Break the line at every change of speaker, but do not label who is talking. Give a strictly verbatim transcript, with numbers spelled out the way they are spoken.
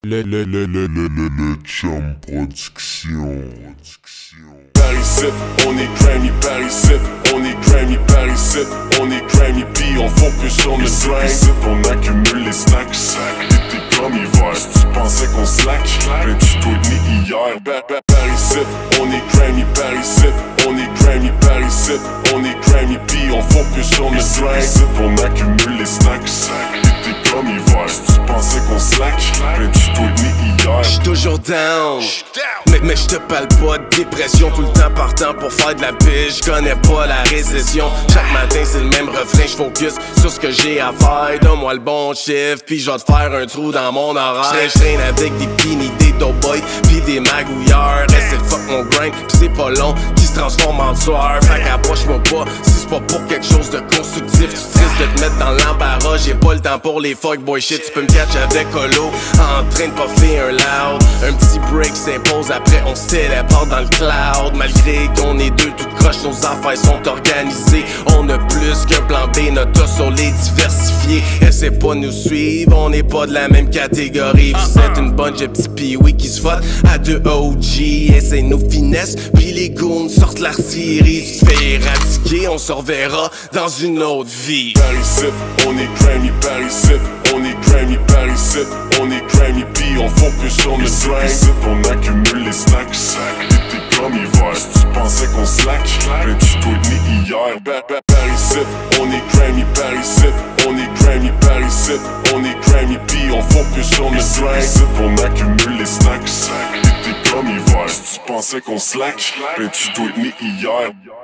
Le, le, le, le, le, le, le Chum Production.
Paris sept, on est Grammy, Paris sept, on est Grammy, Paris sept, on est Grammy, puis on focus sur le grind. Ici, on accumule les stacks, l'été comme hiver. Si tu pensais qu'on slack, ben tu dois être né hier. Ba -ba Paris sept, on est Grammy, Paris sept, on est Grammy, Paris sept, on est Grammy, puis on focus sur le grind. Ici, on accumule les stacks, l'été comme hiver. Si tu pensais qu'on slack, ben tu dois être né hier.
J'suis toujours down, mais, mais j'te parle pas de dépression. Tout le temps partant pour faire de la pige, j'connais pas la récession. Chaque matin c'est le même refrain, j'focus sur ce que j'ai à faire. Donne-moi le bon chiffre, puis j'vais te faire un trou dans mon horaire. J'traîne avec des pinis, des dope boys, puis des magouilleurs. Reste fuck mon grind, pis c'est pas long, qui se transforme en tueur. Fait qu'approche-moi pas, si c'est pas pour quelque chose de constructif. Tu risques de te mettre dans l'embarras, j'ai pas le temps pour les fuck boy shit. Tu peux me catch avec Holo, en train de puffer un loud. Un petit break s'impose, après on se téléporte dans le cloud. Malgré qu'on est deux tout croche, nos affaires sont organisées. On a plus qu'un plan B, notre sur les diversifiés. Essaie pas de nous suivre, on n'est pas de la même catégorie. Vous êtes une bunch de petits pee-wee qui se frottent à deux O G. Essaie nos finesses, puis les goons sortent l'artillerie. Tu te fais éradiquer, on se reverra dans une autre vie.
Paris sept, on est Grammy, Paris sept, on est Grammy, Paris sept, on est Grammy, puis on focus sur le grind. Ici, on accumule les stacks, l'été comme hiver. Si tu pensais qu'on slack, ben tu dois être né hier. Ba -ba Paris sept, on est Grammy, Paris sept, on est Grammy, Paris sept, on est Grammy, puis on focus sur le grind. Ici, on accumule les stacks, l'été comme hiver. Si tu pensais qu'on slack, ben tu dois être né hier.